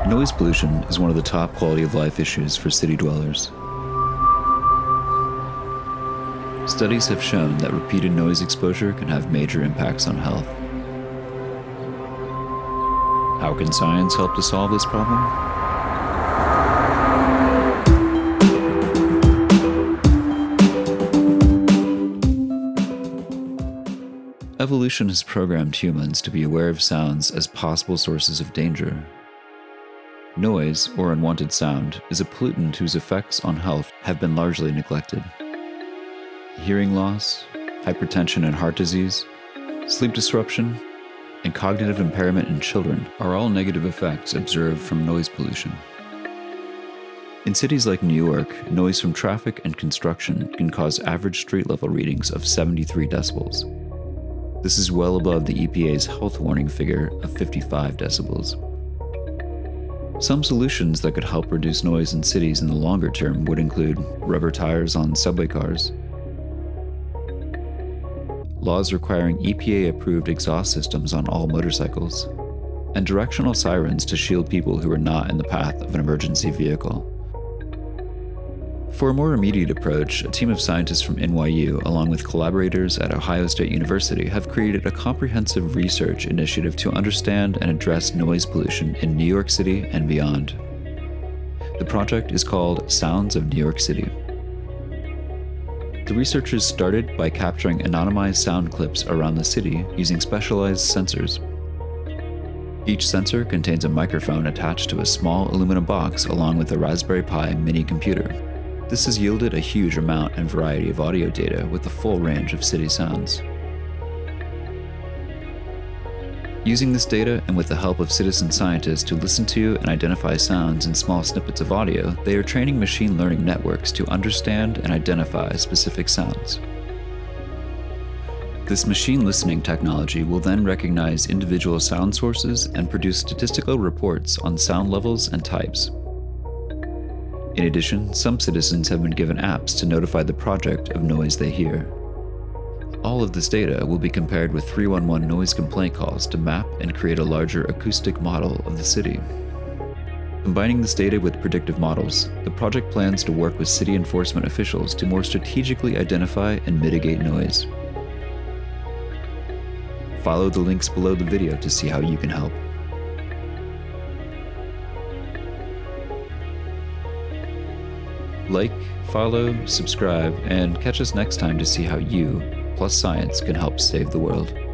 Noise pollution is one of the top quality of life issues for city dwellers. Studies have shown that repeated noise exposure can have major impacts on health. How can science help to solve this problem? Evolution has programmed humans to be aware of sounds as possible sources of danger. Noise, or unwanted sound, is a pollutant whose effects on health have been largely neglected. Hearing loss, hypertension and heart disease, sleep disruption, and cognitive impairment in children are all negative effects observed from noise pollution. In cities like New York, noise from traffic and construction can cause average street-level readings of 73 decibels. This is well above the EPA's health warning figure of 55 decibels. Some solutions that could help reduce noise in cities in the longer term would include rubber tires on subway cars, laws requiring EPA-approved exhaust systems on all motorcycles, and directional sirens to shield people who are not in the path of an emergency vehicle. For a more immediate approach, a team of scientists from NYU, along with collaborators at Ohio State University, have created a comprehensive research initiative to understand and address noise pollution in New York City and beyond. The project is called Sounds of New York City. The researchers started by capturing anonymized sound clips around the city using specialized sensors. Each sensor contains a microphone attached to a small aluminum box along with a Raspberry Pi mini computer. This has yielded a huge amount and variety of audio data with a full range of city sounds. Using this data, and with the help of citizen scientists to listen to and identify sounds in small snippets of audio, they are training machine learning networks to understand and identify specific sounds. This machine listening technology will then recognize individual sound sources and produce statistical reports on sound levels and types. In addition, some citizens have been given apps to notify the project of noise they hear. All of this data will be compared with 311 noise complaint calls to map and create a larger acoustic model of the city. Combining this data with predictive models, the project plans to work with city enforcement officials to more strategically identify and mitigate noise. Follow the links below the video to see how you can help. Like, follow, subscribe, and catch us next time to see how you, plus science, can help save the world.